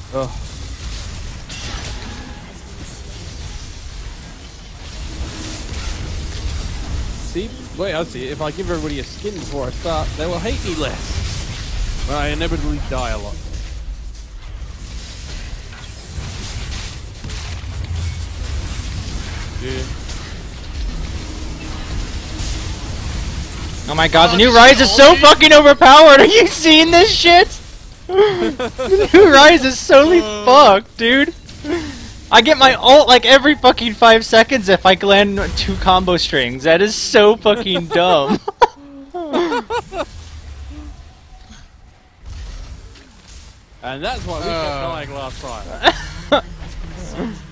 Ugh. See? Wait, I see. If I give everybody a skin before I start, they will hate me less. But I inevitably die a lot. Yeah. Oh my god, the new Ryze is so fucking overpowered! Are you seeing this shit? The new Ryze is solely fucked, dude! I get my ult like every fucking 5 seconds if I land 2 combo strings. That is so fucking dumb. And that's why we kept dying last time.